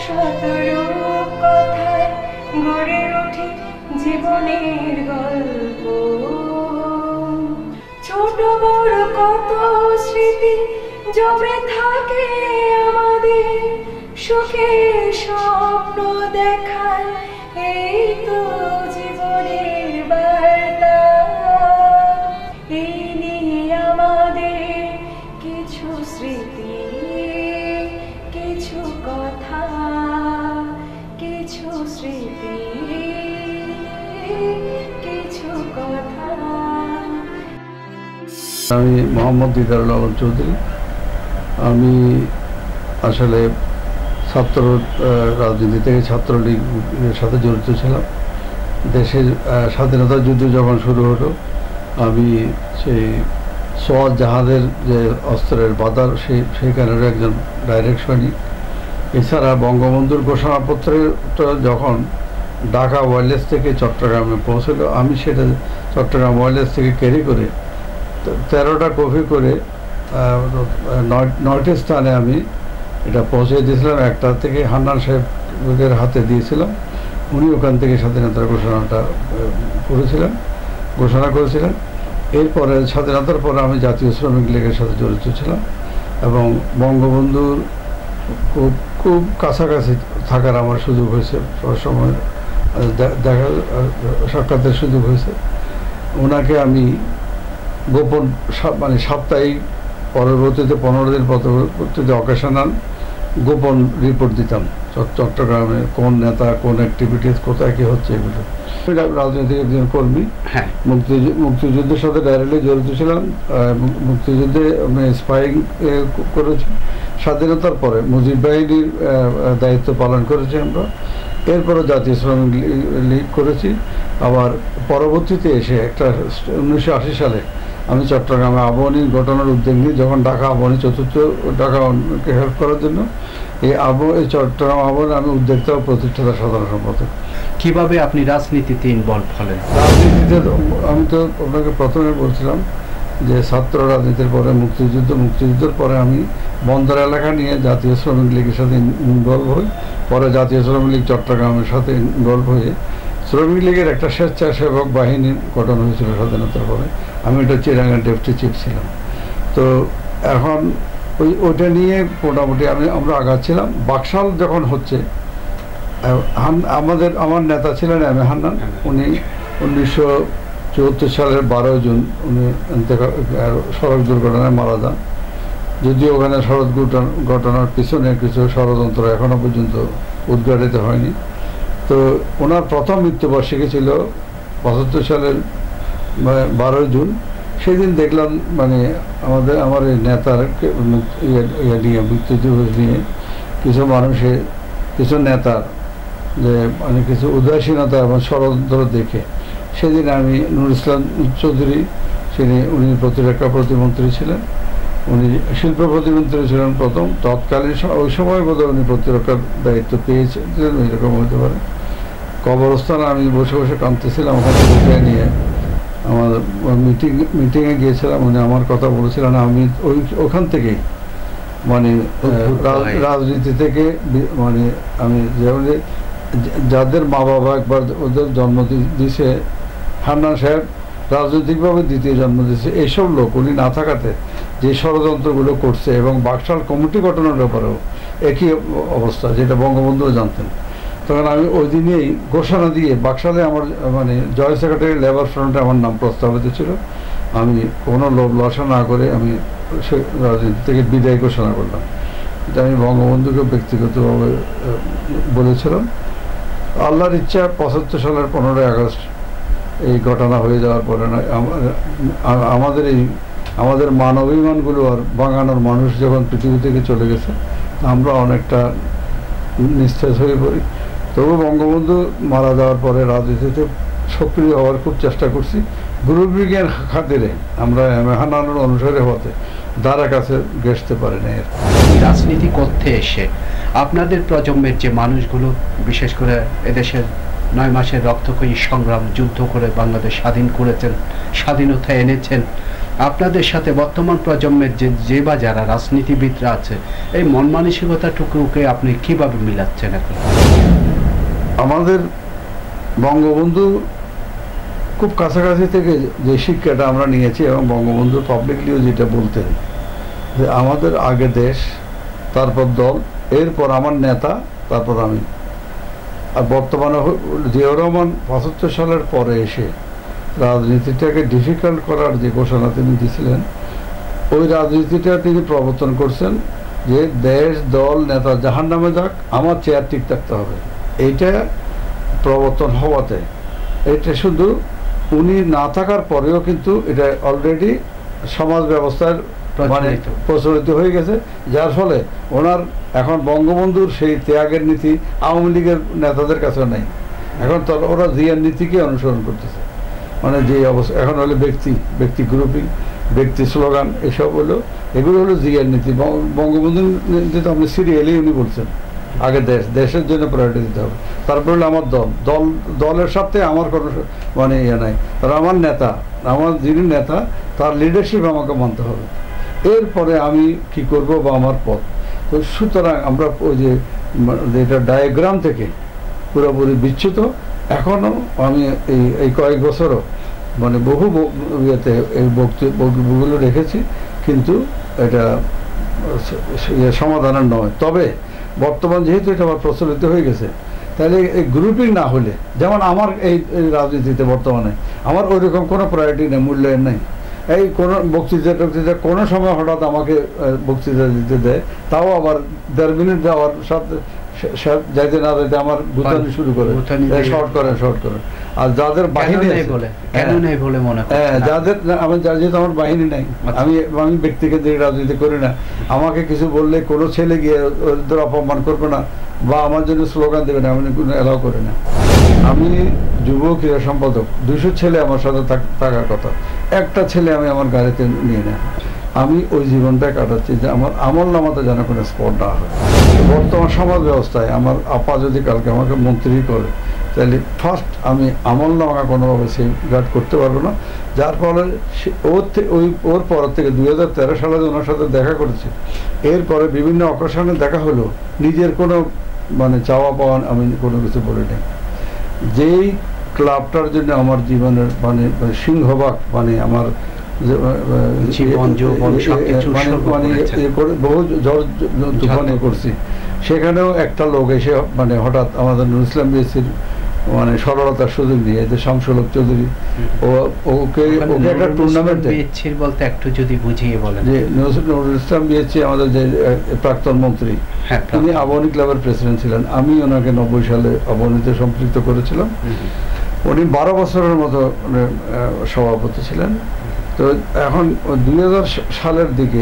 শতরূপ কথায় গড়ে ওঠে জীবনের গল্প। ছোট বড় কত স্মৃতি জমে থাকে আমাদের, সুখের স্বপ্ন দেখায় এই তো জীবনের বার্তা। এই নিয়ে আমাদের কিছু স্মৃতি, কিছু কথা, কিছু স্মৃতি, কিছু কথা। আমি মোহাম্মদ দিদারুল আলম চৌধুরী। আমি আসলে ছাত্র রাজনীতি থেকে ছাত্রলীগের সাথে জড়িত ছিলাম। দেশের স্বাধীনতা যুদ্ধ যখন শুরু হলো, আমি সেই সোয়াত জাহাজের যে অস্ত্রের বাজার সেইখানের একজন ডাইরেক্ট সৈনিক। এছাড়া বঙ্গবন্ধুর ঘোষণাপত্রটা যখন ঢাকা ওয়্যারলেস থেকে চট্টগ্রামে পৌঁছল, আমি সেটা চট্টগ্রাম ওয়্যারলেস থেকে ক্যারি করে 13টা কপি করে 9টি স্থানে আমি এটা পৌঁছে দিয়েছিলাম। একটা থেকে হান্নান সাহেবের হাতে দিয়েছিলাম, উনি ওখান থেকে স্বাধীনতার ঘোষণা করেছিলেন। এরপরে স্বাধীনতার পরে আমি জাতীয় শ্রমিক লীগের সাথে জড়িত ছিলাম এবং বঙ্গবন্ধুর খুব কাছাকাছি থাকার আমার সুযোগ হয়েছে, সবসময় দেখা সাক্ষাতের সুযোগ হয়েছে। ওনাকে আমি গোপন মানে সাপ্তাহিক, পরবর্তীতে 15 দিন পরবর্তীতে অকেশনাল গোপন রিপোর্ট দিতাম চট্টগ্রামে কোন নেতা কোন অ্যাক্টিভিটিস কোথায় কী হচ্ছে এগুলো। রাজনৈতিক একজন কর্মী, মুক্তিযুদ্ধের সাথে ডাইরেক্টলি জড়িত ছিলাম। মুক্তিযুদ্ধে আমি স্পাইং করেছি। স্বাধীনতার পরে মুজিব বাহিনীর দায়িত্ব পালন করেছি আমরা। এরপরে জাতীয় শ্রমিক লীগ করেছি। আবার পরবর্তীতে এসে একটা 1980 সালে আমি চট্টগ্রামে আবাহনী ঘটনার উদ্যোগ নিই, যখন ঢাকা আবাহনী চতুর্থ ঢাকাকে হেল্প করার জন্য এই চট্টগ্রাম আবাহনী আমি উদ্যোক্তা ও প্রতিষ্ঠাতা সাধারণ সম্পাদক। কিভাবে আপনি রাজনীতিতে ইনভলভ হলেন? রাজনীতিতে আমি তো আপনাকে প্রথমে বলছিলাম যে ছাত্র রাজনীতির পরে মুক্তিযুদ্ধের পরে আমি বন্দর এলাকা নিয়ে জাতীয় শ্রমিক লীগের সাথে ইনভলভ হই। পরে জাতীয় শ্রমিক লীগ চট্টগ্রামের সাথে ইনভলভ হয়ে শ্রমিক লীগের একটা স্বেচ্ছাসেবক বাহিনীর গঠন হয়েছিল স্বাধীনতার পরে। আমি এটা চিরাঙ্গার ডেপুটি চিফ ছিলাম। তো এখন ওইটা নিয়ে মোটামুটি আমরা আগাচ্ছিলাম। বাকশাল যখন হচ্ছে, আমার নেতা ছিলেন এম এ হান্নান। উনি 1974 সালের 12 জুন উনি সড়ক দুর্ঘটনায় মারা যান। যদিও ওখানে সড়ক ঘটনার পিছনে কিছু ষড়যন্ত্র এখনো পর্যন্ত উদ্ঘাটিত হয়নি। তো ওনার প্রথম মৃত্যুবার্ষিকী ছিল 75 সালের 12 জুন। সেদিন দেখলাম মানে আমার এই নেতার নিয়ে মৃত্যু দিবস নিয়ে কিছু নেতার যে মানে কিছু উদাসীনতা এবং ষড়যন্ত্র দেখে সেদিন আমি নুর ইসলাম চৌধুরী, উনি প্রতিরক্ষা প্রতিমন্ত্রী ছিলেন, উনি শিল্প প্রতিমন্ত্রী ছিলেন প্রথম তৎকালীন, ওই সময় বোধহয় উনি প্রতিরক্ষার দায়িত্ব পেয়েছিলেন, এরকম হতে পারে। কবরস্থানে আমি বসে বসে কাঁদতেছিলাম, ওখানে উঠে নিয়ে আমার মিটিংয়ে গিয়েছিলাম। উনি আমার কথা বলেছিলেন। আমি ওখান থেকেই মানে রাজনীতি থেকে মানে আমি যেমন যাদের মা বাবা একবার ওদের জন্ম দিয়েছে, হান্নান সাহেব রাজনৈতিকভাবে দ্বিতীয় জন্ম দিয়েছে, এইসব লোক উনি না থাকাতে যে ষড়যন্ত্রগুলো করছে এবং বাকশাল কমিটি গঠনের ব্যাপারেও একই অবস্থা, যেটা বঙ্গবন্ধুও জানতেন। তখন আমি ওই দিনেই ঘোষণা দিয়ে বাকশালে আমার মানে জয়েন্ট সেক্রেটারি লেবার ফ্রন্টে আমার নাম প্রস্তাবিত ছিল। আমি কোনো লোভ লালসা না করে আমি রাজনীতি থেকে বিদায় ঘোষণা করলাম। এটা আমি বঙ্গবন্ধুকে ব্যক্তিগতভাবে বলেছিলাম। আল্লাহর ইচ্ছা 75 সালের 15ই আগস্ট এই ঘটনা হয়ে যাওয়ার পরে নয়, আমাদের মানবিমানগুলো আর বাঙানোর মানুষ যখন পৃথিবী থেকে চলে গেছে, আমরা অনেকটা নিস্তেজ হয়ে পড়ি। তবু বঙ্গবন্ধু মারা যাওয়ার পরে রাজনীতিতে সক্রিয় হওয়ার খুব চেষ্টা করছি। গুরুবিজ্ঞান খাতিরে আমরা হান্নানের অনুসারে হতে দ্বারা কাছে ঘেঁষতে পারি না। রাজনীতি করতে এসে আপনাদের প্রজন্মের যে মানুষগুলো, বিশেষ করে এদেশের 9 মাসের রক্তক্ষয়ী সংগ্রাম যুদ্ধ করে বাংলাদেশ স্বাধীন করেছেন, স্বাধীনতা এনেছেন, আপনাদের সাথে বর্তমান প্রজন্মের যে বা যারা রাজনীতিবিদরা আছে এই মন মানসিকতাটুকুকে আপনি কিভাবে মিলাচ্ছেন এখন? আমাদের বঙ্গবন্ধু খুব কাছাকাছি থেকে যে শিক্ষাটা আমরা নিয়েছি, এবং বঙ্গবন্ধু পাবলিকলিও যেটা বলতেন যে আমাদের আগে দেশ, তারপর দল, এরপর আমার নেতা, তারপর আমি। আর বর্তমানে জিয়াউর রহমান ৭৫ সালের পরে এসে রাজনীতিটাকে ডিফিকাল্ট করার যে ঘোষণা তিনি দিয়েছিলেন, ওই রাজনীতিটা তিনি প্রবর্তন করছেন যে দেশ, দল, নেতা জাহান নামে যাক, আমার চেয়ার ঠিক থাকতে হবে। এইটা প্রবর্তন হওয়াতে এটা শুধু উনি না থাকার পরেও কিন্তু এটা অলরেডি সমাজ ব্যবস্থার মানে প্রচলিত হয়ে গেছে, যার ফলে ওনার এখন বঙ্গবন্ধুর সেই ত্যাগের নীতি আওয়ামী লীগের নেতাদের কাছে নেই। এখন তো ওরা জিয়ার নীতিকে অনুসরণ করতেছে, মানে যে অবস্থা এখন হলো ব্যক্তি গ্রুপিং, ব্যক্তি স্লোগান, এসব হলো, এগুলো হলো জিয়ার নীতি। বঙ্গবন্ধুর নীতি তো আপনি সিরিয়ালি উনি বলছেন আগে দেশের জন্য প্রায়োরিটি দিতে হবে, তারপর হলো আমার দলের সাথে আমার কোনো মানে ইয়ে নাই, তারা আমার নেতা, আমার যিনি নেতা তার লিডারশিপ আমাকে মানতে হবে, এরপরে আমি কি করব বা আমার পথ। তো সুতরাং আমরা ওই যে এটা ডায়াগ্রাম থেকে পুরোপুরি বিচ্যুত। এখনও আমি এই কয়েক বছরও মানে বহু ইয়েতে এই বক্তব্যগুলো রেখেছি, কিন্তু এটা সমাধানের নয়। তবে বর্তমান যেহেতু এটা আমার প্রচলিত হয়ে গেছে, তাহলে এই গ্রুপিং না হলে, যেমন আমার এই রাজনীতিতে বর্তমানে আমার ওইরকম কোনো প্রায়োরিটি নেই, মূল্যায়ন নেই। এই কোনো বক্তৃতা কোনো সময় হঠাৎ আমাকে বক্তৃতা দিতে দেয়, তাও আবার 1.5 মিনিট দেওয়ার সাথে যাইতে না যাইতে আমার গুতানি শুরু করে, শর্ট করেন। আর যাদের বাহিনী যাদের যেহেতু আমার বাহিনী নাই, আমি ব্যক্তিকেন্দ্রিক রাজনীতি করি না, আমাকে কিছু বললে কোনো ছেলে গিয়ে ওদের অপমান করবে না বা আমার জন্য স্লোগান দেবে না, আমি কোনো অ্যালাউ করি না। আমি যুব ক্রীড়া সম্পাদক, 200 ছেলে আমার সাথে থাকার কথা, একটা ছেলে আমি আমার গাড়িতে নিয়ে নেই। আমি ওই জীবনটা কাটাচ্ছি যে আমার আমল নামাতে যেন কোনো স্পট না হয়। বর্তমান সমাজ ব্যবস্থায় আমার আপা যদি কালকে আমাকে মন্ত্রী করে, তাহলে ফার্স্ট আমি আমল নামা কোনোভাবে সেই গার্ড করতে পারবো না, যার ফলে ওর পর থেকে 2013 সালে ওনার সাথে দেখা করেছি। এরপরে বিভিন্ন অকেশনে দেখা হলো, নিজের কোনো মানে চাওয়া পাওয়া আমি কোনো কিছু বলিনি। যেই ক্লাবটার জন্য আমার জীবনের মানে সিংহভাগ মানে আমার বহু ঝড় তুফানে করছি, সেখানেও একটা লোক এসে মানে হঠাৎ আমাদের নুরুল ইসলাম বিএসসির মানে সরলতার সুযোগ নিয়ে, যে শামসুল হক চৌধুরী, ওকে একটা টুর্নামেন্টে বলতে একটু যদি বুঝিয়ে বলেন। যে নুরুল ইসলাম বিএসসি আমাদের যে প্রাক্তন মন্ত্রী, তিনি আবাহনী ক্লাবের প্রেসিডেন্ট ছিলেন, আমি ওনাকে 90 সালে আবাহনীতে সম্পৃক্ত করেছিলাম। উনি 12 বছরের মতো সভাপতি ছিলেন। তো এখন 2000 সালের দিকে,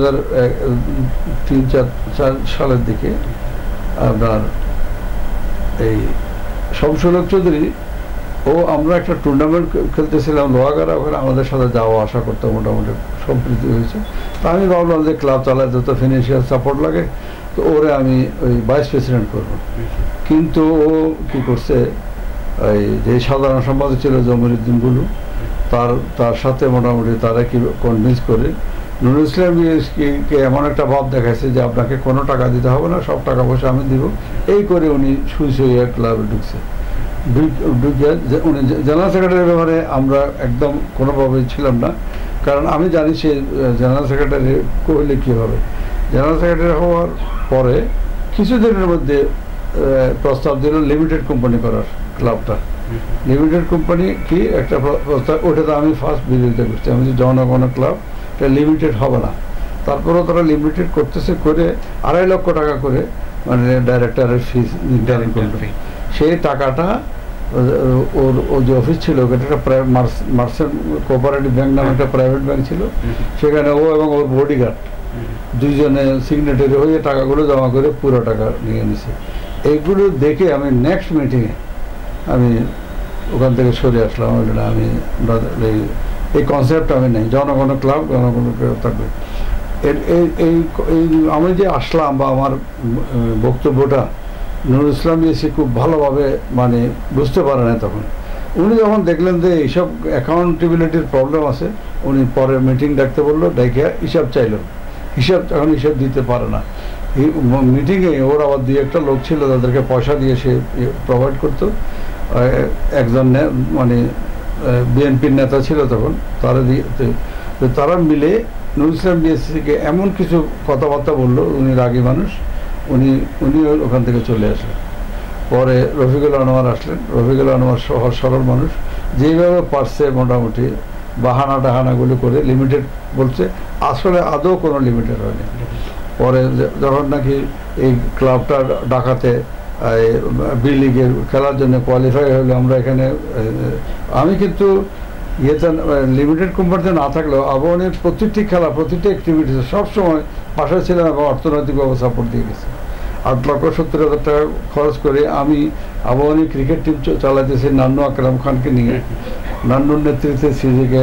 2003-4 সালের দিকে আপনার এই শামসুল হক চৌধুরী আমরা একটা টুর্নামেন্ট খেলতেছিলাম লোহাগাড়া, ওখানে আমাদের সাথে যাওয়া আসা করতে মোটামুটি সম্প্রীতি হয়েছে। তা আমি ভাবলাম যে ক্লাব চালাতে তো ফিনান্সিয়াল সাপোর্ট লাগে, তো ওরে আমি ওই ভাইস প্রেসিডেন্ট করব। কিন্তু ও কি করছে, এই যে সাধারণ সম্পাদক ছিল জমিরুদ্দিন গুলু, তার সাথে মোটামুটি তারা কি কনভিন্স করে নুরুল ইসলাম কে এমন একটা ভাব দেখাইছে যে আপনাকে কোনো টাকা দিতে হবে না, সব টাকা পয়সা আমি দিব, এই করে উনি সুইয়া ক্লাবে ঢুকছে। উনি জেনারেল সেক্রেটারির ব্যাপারে আমরা একদম কোনোভাবেই ছিলাম না, কারণ আমি জানি সে জেনারেল সেক্রেটারি করলে কী হবে। জেনারেল সেক্রেটারি হওয়ার পরে কিছুদিনের মধ্যে প্রস্তাব দিল লিমিটেড কোম্পানি করার ক্লাবটা। লিমিটেড কোম্পানি কি একটা প্রস্তাব, ওটাতে আমি ফার্স্ট বিরোধিতা করছি। আমি যে জনগণ ক্লাব, এটা লিমিটেড হবে না। তারপরেও তারা লিমিটেড করতেছে, করে 2.5 লক্ষ টাকা করে মানে ডাইরেক্টরের ফিস নির্ধারণ করলো। সেই টাকাটা ওর যে অফিস ছিল, এটা একটা মার্চেন্ট কোঅপারেটিভ ব্যাংক নামে একটা প্রাইভেট ব্যাংক ছিল, সেখানে ও এবং ওর বডিগার্ড দুইজনে সিগনেটারি হয়ে টাকাগুলো জমা করে পুরো টাকা নিয়ে নিছে। এইগুলো দেখে আমি নেক্সট মিটিংয়ে আমি ওখান থেকে সরে আসলাম। আমি এই কনসেপ্ট আমি নেই, জনগণ ক্লাব জনগণ থাকবে। আমি যে আসলাম বা আমার বক্তব্যটা নুরুল ইসলাম এসে খুব ভালোভাবে মানে বুঝতে পারে না তখন। উনি যখন দেখলেন যে এইসব অ্যাকাউন্টেবিলিটির প্রবলেম আছে, উনি পরে মিটিং ডাকতে বললো, ডেকে হিসাব চাইলেন। এখন হিসাব দিতে পারে না। এই মিটিংয়ে ওর আবার দুই একটা লোক ছিল, তাদেরকে পয়সা দিয়ে সে প্রোভাইড করতো। একজন মানে বিএনপির নেতা ছিল তখন, তারা মিলে নুরুল ইসলাম ডিএসসিকে এমন কিছু কথাবার্তা বললো, উনি রাগী মানুষ, উনি ওখান থেকে চলে আসলেন। পরে রফিকুল আনোয়ার আসলেন। রফিকুল আনোয়ার সহজ সরল মানুষ, যেইভাবে পারছে মোটামুটি বাহানা টাহানাগুলো করে লিমিটেড বলছে, আসলে আদৌ কোনো লিমিটেড হয়নি। পরে যখন নাকি এই ক্লাবটা ঢাকাতে বি লিগের খেলার জন্য কোয়ালিফাই হলে, আমরা এখানে আমি কিন্তু ইয়েতে লিমিটেড কোম্পানিতে না থাকলেও আবাহনীর প্রতিটি খেলা, প্রতিটি অ্যাক্টিভিটিস সবসময় পাশে ছিলাম এবং অর্থনৈতিকভাবে সাপোর্ট দিয়ে গেছে। 8,70,000 টাকা খরচ করে আমি আবাহনী ক্রিকেট টিম চালাইতেছি নান্নু আকরাম খানকে নিয়ে। নান্নুর নেতৃত্বে সিজিকে,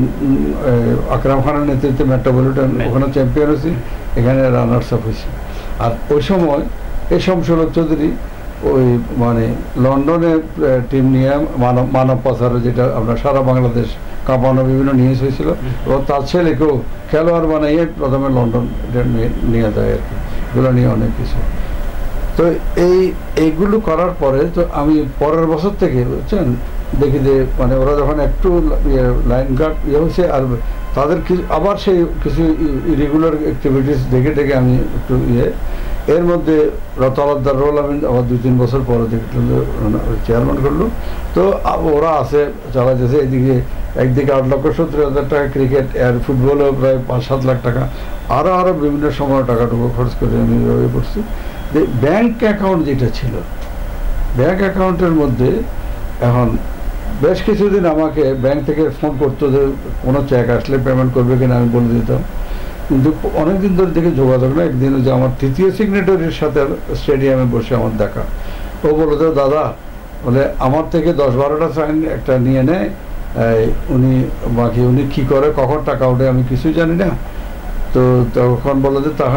আকরাম খানের নেতৃত্বে মেট্রোপলিটন, ওখানে চ্যাম্পিয়ন হয়েছি, এখানে রানার্স আপ হয়েছি। আর ওই সময় এই শমসুলক চৌধুরী ওই মানে লন্ডনে টিম নিয়ে মানব পাচারে, যেটা আপনার সারা বাংলাদেশ কাঁপানো বিভিন্ন নিউজ হয়েছিল, এবং তার ছেলেকেও খেলোয়াড় বানাইয়ে প্রথমে লন্ডন নিয়ে যায় আর কি। এগুলো নিয়ে অনেক কিছু। তো এইগুলো করার পরে তো আমি পরের বছর থেকে বুঝছেন দেখি যে মানে ওরা যখন একটু লাইন গার্ড হয়েছে, আর তাদের আবার সেই কিছু ইরেগুলার অ্যাক্টিভিটিস দেখে আমি একটু এর মধ্যে তলবদার রোল আমি আবার 2-3 বছর পরে চেয়ারম্যান করলো। তো ওরা আছে চালাইতেছে এদিকে, একদিকে 8,70,000 টাকা ক্রিকেট, আর ফুটবলেও প্রায় 5-7 লাখ টাকা, আরও বিভিন্ন সময় টাকাটুকু খরচ করে আমি এভাবে করছি। যে ব্যাংক অ্যাকাউন্ট যেটা ছিল, ব্যাংক অ্যাকাউন্টের মধ্যে এখন বেশ কিছুদিন আমাকে ব্যাংক থেকে ফোন করতো যে কোনো চেক আসলে পেমেন্ট করবে কিনা, আমি বলে দিতাম। কিন্তু অনেকদিন ধরে দেখে যোগাযোগ না। একদিন যে আমার তৃতীয় সিগনেটরির সাথে স্টেডিয়ামে বসে আমার দেখা, ও বললো যে দাদা বলে আমার থেকে 10-12টা সাইন একটা নিয়ে নেয়, উনি বাকি উনি কী করে কখন টাকা ওঠে আমি কিছুই জানি না। তো তখন বললো যে তখন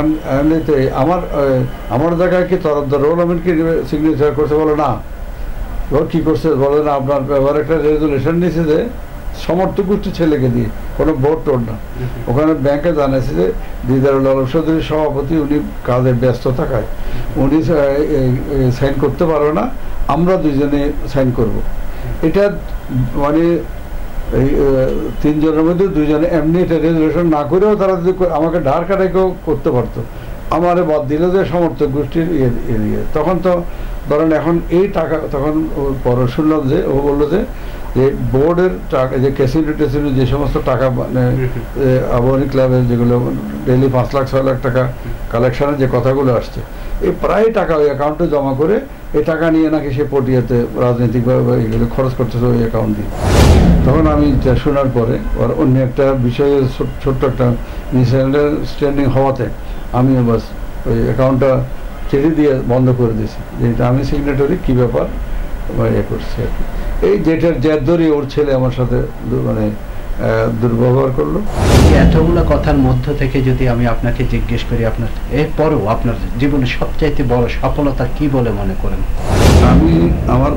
আমার জায়গায় কি তরফদার রোল আমিন কি সিগনেচার করছে? বলো না। এবার কী করছে বলে না, আপনার এবার একটা রেজুলেশন নিয়েছে যে সমর্থক গোষ্ঠী ছেলেকে দিয়ে, কোনো বোর্ড টোড না। ওখানে ব্যাংকে জানাইছে যে দিদারুল আলম চৌধুরীর সভাপতি, উনি কাজে ব্যস্ত থাকায় উনি সাইন করতে পারবে না, আমরা দুজনে সাইন করব। এটা মানে এই 3 জনের মধ্যে 2 জনে এমনি এটা রেজুলেশন না করেও তারা যদি আমাকে ধার কাটাইকেও করতে পারতো, আমারে বাদ দিল যে সমর্থক গোষ্ঠীর ইয়ে। তখন তো ধরেন এখন এই টাকা, তখন পরে শুনলাম যে ও বললো যে বোর্ডের টাকা, যে ক্যাসিনো টেসিনো যে সমস্ত টাকা মানে আবাহনী ক্লাবের যেগুলো ডেইলি 5 লাখ 6 লাখ টাকা কালেকশনের যে কথাগুলো আসছে, এই প্রায় টাকা ওই অ্যাকাউন্টে জমা করে এই টাকা নিয়ে নাকি সে পটিয়াতে রাজনৈতিকভাবে এগুলো খরচ করতেছে ওই অ্যাকাউন্ট দিয়ে। তখন আমি শোনার পরে আর অন্য একটা বিষয়ে ছোট্ট একটা মিসআন্ডারস্ট্যান্ডিং হওয়াতে আমি বাস ওই অ্যাকাউন্টটা চিঠি দিয়ে বন্ধ করে দিয়েছি, যে এটা আমি সিগনেটরি, কী ব্যাপার করছি আর কি। এই যেটার জের ধরে ওর ছেলে আমার সাথে মানে দুর্ব্যবহার করলো। এতগুলো কথার মধ্য থেকে যদি আমি আপনাকে জিজ্ঞেস করি, আপনার এরপরেও আপনার জীবনে সবচাইতে বড় সফলতা কি বলে মনে করেন? আমি আমার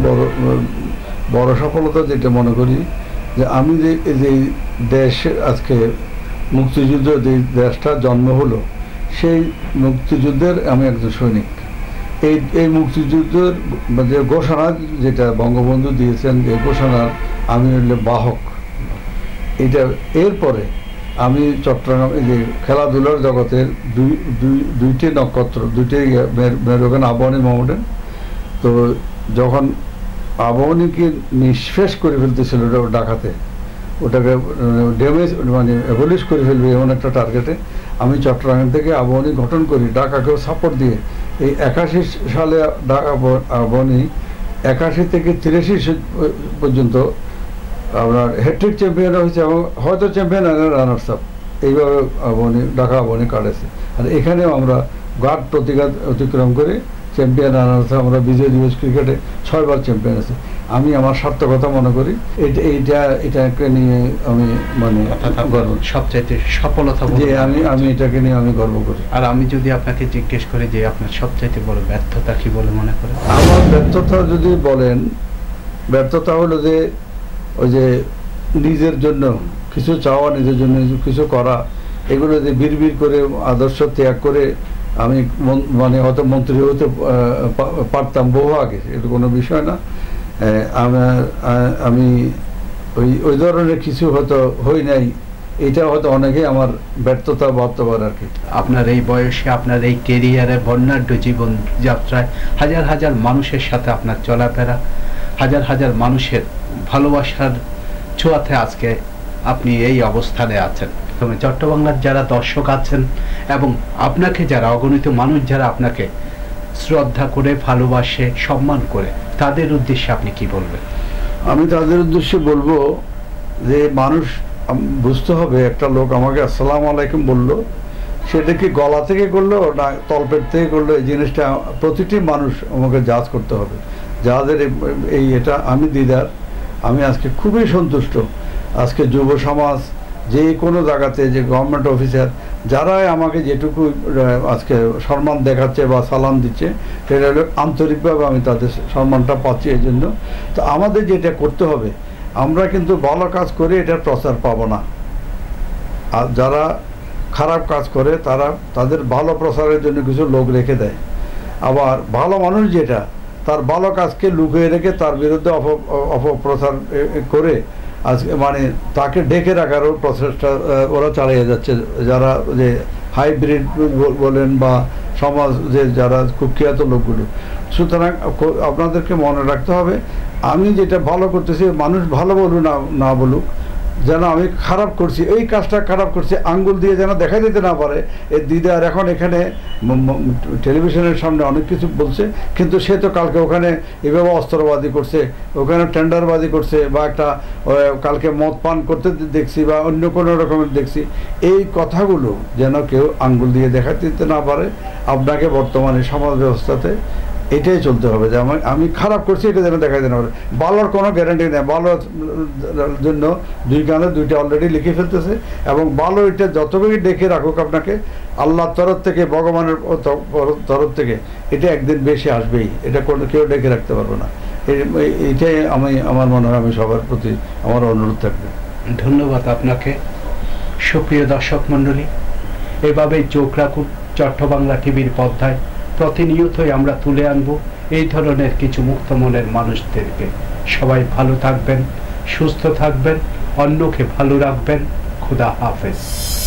বড় সফলতা যেটা মনে করি, যে আমি যে দেশ আজকে মুক্তিযুদ্ধ যে দেশটা জন্ম হলো, সেই মুক্তিযুদ্ধের আমি একজন সৈনিক। এই মুক্তিযুদ্ধের যে ঘোষণা যেটা বঙ্গবন্ধু দিয়েছেন, যে ঘোষণার আমি হলে বাহক। এটা এরপরে আমি চট্টগ্রাম যে খেলাধুলার জগতের দুইটি নক্ষত্র, দুইটি মেরুগান আবাহনী মোহামেডান। তো যখন আবাহনীকে নিঃশেষ করে ফেলতেছিল ঢাকাতে, ওটাকে ড্যামেজ মানে অ্যাবলিশ করে ফেলবে এমন একটা টার্গেটে আমি চট্টগ্রাম থেকে আবাহনী গঠন করি, ঢাকাকেও সাপোর্ট দিয়ে। এই 81 সালে আবাহনী 81 থেকে 83 পর্যন্ত আপনার হ্যাট্রিক চ্যাম্পিয়ন হয়েছে, এবং হয়তো চ্যাম্পিয়ন রানার্স আপ, এইভাবে ঢাকা আবাহনী কাটেছে। আর এখানেও আমরা ঘাট প্রতিঘাত অতিক্রম করে চ্যাম্পিয়ন রানার্স আপ, আমরা বিজয় দিবস ক্রিকেটে 6 বার চ্যাম্পিয়ন আছি। আমি আমার সার্থকতা মনে করি এটাকে নিয়ে আমি মানে গর্ব, সবচাইতে সফলতা যে আমি এটাকে নিয়ে আমি গর্ব করি। আর আমি যদি আপনাকে জিজ্ঞেস করি যে আপনার সবচাইতে বড় ব্যর্থতা কি বলে মনে করেন? আমার ব্যর্থতা যদি বলেন, ব্যর্থতা হলো যে ওই যে নিজের জন্য কিছু চাওয়া, নিজের জন্য কিছু করা, এগুলো যে বিড়বিড় করে আদর্শ ত্যাগ করে আমি মানে হয়তো মন্ত্রী হতে পারতাম বহু আগে, এটা কোনো বিষয় না। আমি ওই ধরনের কিছু হয়তো হই নাই, এটা হয়তো অনেকেই আমার ব্যর্থতা ভাবতে পারে আর কি। আপনার এই বয়সে, আপনার এই কেরিয়ারে, বর্ণাঢ্য জীবন যাত্রায় হাজার হাজার মানুষের সাথে আপনার চলাফেরা, হাজার হাজার মানুষের ভালোবাসার ছোঁয়াতে আজকে আপনি এই অবস্থানে আছেন। চট্টবাংলার যারা দর্শক আছেন এবং আপনাকে যারা অগণিত মানুষ যারা আপনাকে শ্রদ্ধা করে, ভালোবাসে, সম্মান করে, তাদের উদ্দেশ্যে আপনি কি বলবেন? আমি তাদের উদ্দেশ্যে বলবো যে মানুষ বুঝতে হবে, একটা লোক আমাকে আসসালামু আলাইকুম বললো, সেটা কি গলা থেকে করলো না তলপেট থেকে করলো, এই জিনিসটা প্রতিটি মানুষ আমাকে জাজ করতে হবে। যাদের এই এটা আমি দিদার, আমি আজকে খুবই সন্তুষ্ট। আজকে যুব সমাজ যে কোনো জায়গাতে, যে গভর্নমেন্ট অফিসার যারাই আমাকে যেটুকু আজকে সম্মান দেখাচ্ছে বা সালাম দিচ্ছে, সেটা হলো আন্তরিকভাবে আমি তাদের সম্মানটা পাচ্ছি। এই জন্য তো আমাদের যেটা করতে হবে, আমরা কিন্তু ভালো কাজ করে এটার প্রচার পাবো না, আর যারা খারাপ কাজ করে তারা তাদের ভালো প্রচারের জন্য কিছু লোক রেখে দেয়। আবার ভালো মানুষ যেটা তার ভালো কাজকে লুকিয়ে রেখে তার বিরুদ্ধে অপপ্রচার করে আজকে মানে তাকে ডেকে রাখারও প্রচেষ্টা ওরা চালিয়ে যাচ্ছে, যারা যে হাইব্রিড বলেন বা সমাজ যে যারা কুখ্যাত লোকগুলো। সুতরাং আপনাদেরকে মনে রাখতে হবে, আমি যেটা ভালো করতেছি মানুষ ভালো বলুক না বলুক, যেন আমি খারাপ করছি, এই কাজটা খারাপ করছি আঙ্গুল দিয়ে যেন দেখা দিতে না পারে। এই দিদার এখন এখানে টেলিভিশনের সামনে অনেক কিছু বলছে, কিন্তু সে তো কালকে ওখানে এভাবে অস্ত্রবাদী করছে, ওখানে টেন্ডারবাদী করছে, বা একটা কালকে মদ পান করতে দেখছি বা অন্য কোনো রকমের দেখছি। এই কথাগুলো যেন কেউ আঙ্গুল দিয়ে দেখা দিতে না পারে। আপনাকে বর্তমানে সমাজ ব্যবস্থাতে এটাই চলতে হবে যে আমি খারাপ করছি এটা যেন দেখা দিতে পারে। ভালোর কোনো গ্যারান্টি নেই, ভালোর জন্য দুই কানে দুইটা অলরেডি লিখে ফেলতেছে, এবং ভালো এটা যতটুকু ডেকে রাখুক আপনাকে আল্লাহর তরফ থেকে, ভগবানের তরফ থেকে, এটা একদিন বেশি আসবেই, এটা কোনো কেউ ডেকে রাখতে পারবে না। এইটাই আমার মনে হয় আমি সবার প্রতি আমার অনুরোধ থাকবে। ধন্যবাদ আপনাকে। সুপ্রিয় দর্শক মণ্ডলী, এভাবেই চোখ রাখুন চট্টবাংলা টিভির পর্দায়। প্রতিনিয়তই আমরা তুলে আনবো এই ধরনের কিছু মুক্ত মনের মানুষদেরকে। সবাই ভালো থাকবেন, সুস্থ থাকবেন, অন্যকে ভালো রাখবেন। খুদা হাফেজ।